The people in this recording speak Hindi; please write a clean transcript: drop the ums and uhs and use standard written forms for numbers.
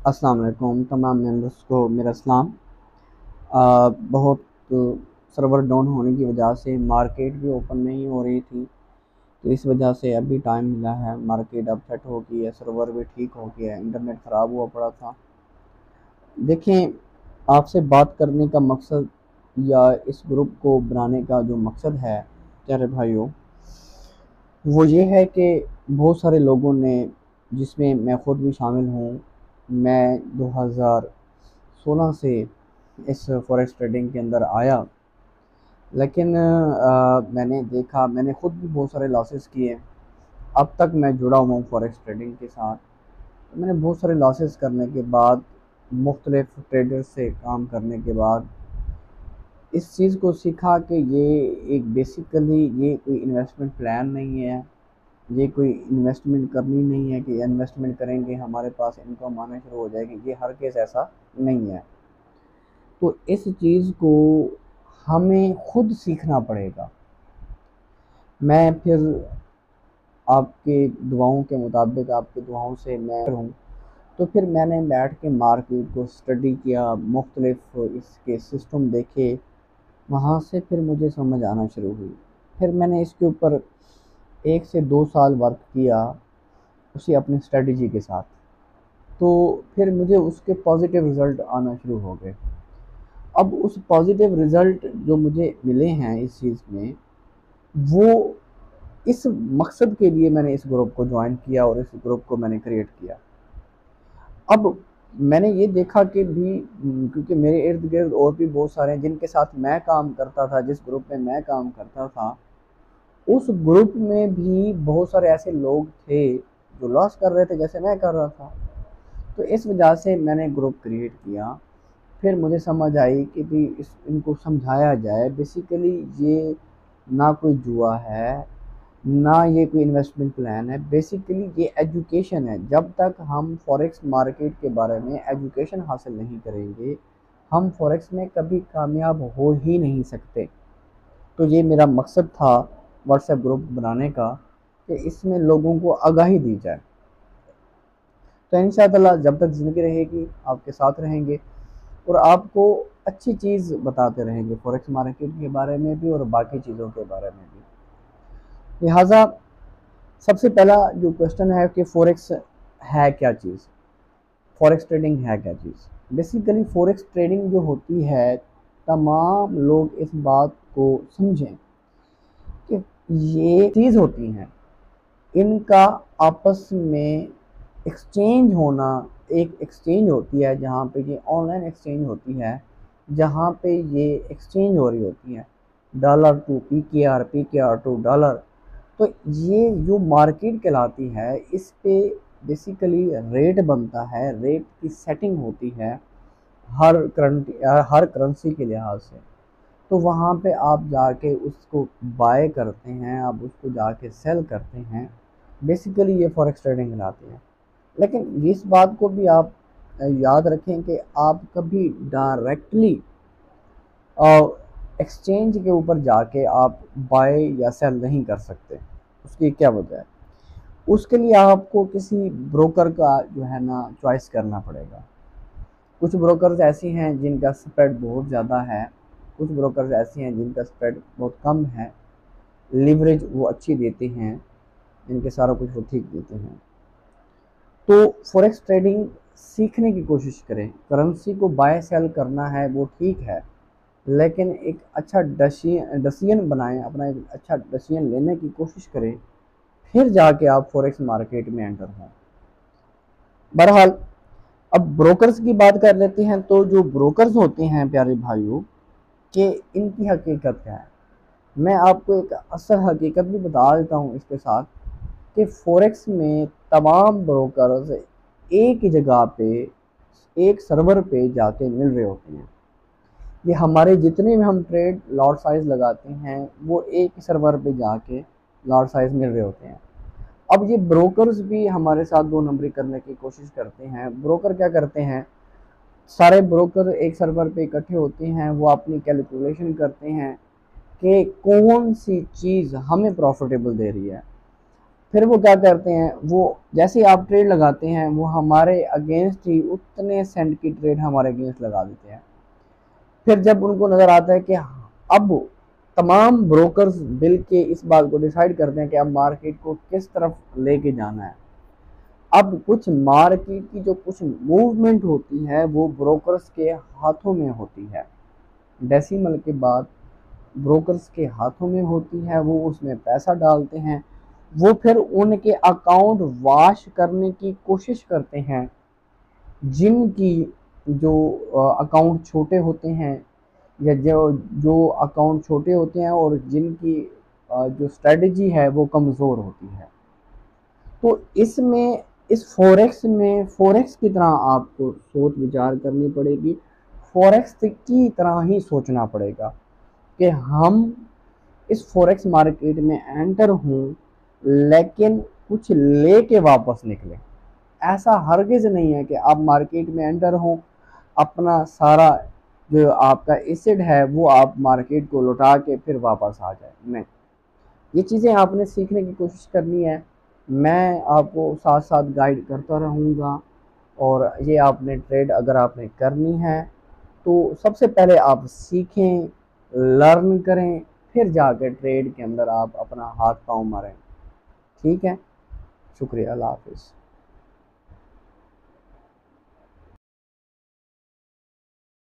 अस्सलाम वालेकुम तमाम मेंबर्स को मेरा सलाम। बहुत सर्वर डाउन होने की वजह से मार्केट भी ओपन नहीं हो रही थी, तो इस वजह से अभी टाइम मिला है। मार्केट अब सेट हो गई है, सर्वर भी ठीक हो गया है, इंटरनेट ख़राब हुआ पड़ा था। देखें, आपसे बात करने का मकसद या इस ग्रुप को बनाने का जो मकसद है प्यारे भाइयों, वो ये है कि बहुत सारे लोगों ने, जिसमें मैं ख़ुद भी शामिल हूँ, मैं 2016 से इस फॉरेक्स ट्रेडिंग के अंदर आया। लेकिन मैंने देखा, मैंने ख़ुद भी बहुत सारे लॉसेस किए। अब तक मैं जुड़ा हुआ हूँ फॉरेक्स ट्रेडिंग के साथ। तो मैंने बहुत सारे लॉसेस करने के बाद, मुख्तलिफ ट्रेडर्स से काम करने के बाद, इस चीज़ को सीखा कि ये एक बेसिकली ये कोई इन्वेस्टमेंट प्लान नहीं है। ये कोई इन्वेस्टमेंट करनी नहीं है कि इन्वेस्टमेंट करेंगे हमारे पास इनकम आना शुरू हो जाएगी। ये हर केस ऐसा नहीं है। तो इस चीज़ को हमें खुद सीखना पड़ेगा। मैं फिर आपके दुआओं के मुताबिक, आपकी दुआओं से मैं हूँ, तो फिर मैंने बैठ के मार्केट को स्टडी किया, मुख्तलिफ इसके सिस्टम देखे। वहाँ से फिर मुझे समझ आना शुरू हुई। फिर मैंने इसके ऊपर 1 से 2 साल वर्क किया उसी अपनी स्ट्रेटजी के साथ। तो फिर मुझे उसके पॉजिटिव रिज़ल्ट आना शुरू हो गए। अब उस पॉजिटिव रिज़ल्ट जो मुझे मिले हैं इस चीज़ में, वो इस मकसद के लिए मैंने इस ग्रुप को ज्वाइन किया और इस ग्रुप को मैंने क्रिएट किया। अब मैंने ये देखा कि भी क्योंकि मेरे इर्द गिर्द और भी बहुत सारे हैं जिनके साथ मैं काम करता था, जिस ग्रुप में मैं काम करता था, उस ग्रुप में भी बहुत सारे ऐसे लोग थे जो लॉस कर रहे थे जैसे मैं कर रहा था। तो इस वजह से मैंने ग्रुप क्रिएट किया। फिर मुझे समझ आई कि भी इनको समझाया जाए। बेसिकली ये ना कोई जुआ है, ना ये कोई इन्वेस्टमेंट प्लान है। बेसिकली ये एजुकेशन है। जब तक हम फॉरेक्स मार्केट के बारे में एजुकेशन हासिल नहीं करेंगे, हम फॉरेक्स में कभी कामयाब हो ही नहीं सकते। तो ये मेरा मकसद था व्हाट्सएप ग्रुप बनाने का, कि इसमें लोगों को आगाही दी जाए। तो इंशाअल्लाह जब तक ज़िंदगी रहेगी आपके साथ रहेंगे और आपको अच्छी चीज़ बताते रहेंगे फॉरेक्स मार्केट के बारे में भी और बाकी चीज़ों के बारे में भी। लिहाजा सबसे पहला जो क्वेश्चन है कि फ़ॉरेक्स है क्या चीज़, फॉरेक्स ट्रेडिंग है क्या चीज़। बेसिकली फ़ॉरेक्स ट्रेडिंग जो होती है, तमाम लोग इस बात को समझें कि ये चीज़ होती हैं, इनका आपस में एक्सचेंज होना। एक एक्सचेंज होती है जहाँ पे ये ऑनलाइन एक्सचेंज होती है, जहाँ पे ये एक्सचेंज हो रही होती है dollar to P K R to dollar. तो ये जो मार्केट कहलाती है, इस पे बेसिकली रेट बनता है, रेट की सेटिंग होती है हर करेंसी के लिहाज से। तो वहाँ पे आप जाके उसको बाय करते हैं, आप उसको जाके सेल करते हैं। बेसिकली ये फॉरेक्स ट्रेडिंग कहलाती है। लेकिन इस बात को भी आप याद रखें कि आप कभी डायरेक्टली एक्सचेंज के ऊपर जाके आप बाय या सेल नहीं कर सकते। उसकी क्या वजह है? उसके लिए आपको किसी ब्रोकर का जो है ना चॉइस करना पड़ेगा। कुछ ब्रोकर्स ऐसी हैं जिनका स्प्रेड बहुत ज़्यादा है, कुछ ब्रोकर्स ऐसी हैं जिनका स्प्रेड बहुत कम है, लिवरेज वो अच्छी देते हैं, इनके सारा कुछ वो ठीक देते हैं। तो फॉरेक्स ट्रेडिंग सीखने की कोशिश करें। करेंसी को बाय सेल करना है वो ठीक है, लेकिन एक अच्छा डिसीजन बनाएं, अपना एक अच्छा डिसीजन लेने की कोशिश करें, फिर जाके आप फॉरेक्स मार्केट में एंटर हों। बहरहाल अब ब्रोकर्स की बात कर लेते हैं। तो जो ब्रोकर्स होते हैं प्यारे भाइयों, कि इनकी हकीकत क्या है, मैं आपको एक असल हकीकत भी बता देता हूँ इसके साथ, कि फॉरेक्स में तमाम ब्रोकर्स एक ही जगह पे, एक सर्वर पे जाके मिल रहे होते हैं। ये हमारे जितने भी हम ट्रेड लॉट साइज़ लगाते हैं, वो एक ही सर्वर पे जाके लॉट साइज़ मिल रहे होते हैं। अब ये ब्रोकर्स भी हमारे साथ दो नंबरी करने की कोशिश करते हैं। ब्रोकर क्या करते हैं, सारे ब्रोकर एक सर्वर पे इकट्ठे होते हैं, वो अपनी कैलकुलेशन करते हैं कि कौन सी चीज़ हमें प्रॉफिटेबल दे रही है। फिर वो क्या करते हैं, वो जैसे ही आप ट्रेड लगाते हैं वो हमारे अगेंस्ट ही उतने सेंट की ट्रेड हमारे अगेंस्ट लगा देते हैं। फिर जब उनको नज़र आता है कि अब तमाम ब्रोकर्स मिल के इस बात को डिसाइड करते हैं कि अब मार्केट को किस तरफ लेके जाना है, अब कुछ मार्केट की जो कुछ मूवमेंट होती है वो ब्रोकर्स के हाथों में होती है, डेसिमल के बाद ब्रोकर्स के हाथों में होती है, वो उसमें पैसा डालते हैं, वो फिर उनके अकाउंट वॉश करने की कोशिश करते हैं, जिनकी जो अकाउंट छोटे होते हैं या जो जो अकाउंट छोटे होते हैं और जिनकी जो स्ट्रेटजी है वो कमज़ोर होती है। तो इसमें इस फॉरेक्स की तरह आपको सोच विचार करनी पड़ेगी, फॉरेक्स की तरह ही सोचना पड़ेगा कि हम इस फॉरेक्स मार्केट में एंटर हों लेकिन कुछ लेके वापस निकलें। ऐसा हरगिज़ नहीं है कि आप मार्केट में एंटर हों, अपना सारा जो आपका एसेट है वो आप मार्केट को लौटा के फिर वापस आ जाए, नहीं। ये चीज़ें आपने सीखने की कोशिश करनी है, मैं आपको साथ साथ गाइड करता रहूँगा। और ये आपने ट्रेड अगर आपने करनी है तो सबसे पहले आप सीखें, लर्न करें, फिर जाकर ट्रेड के अंदर आप अपना हाथ पाँव मारें। ठीक है, शुक्रिया, अल्लाह हाफिज़।